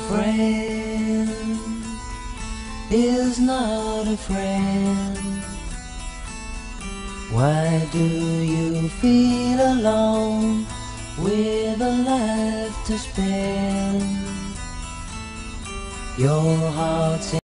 friend is not a friend. Why do you feel alone with a life to spend? Your heart's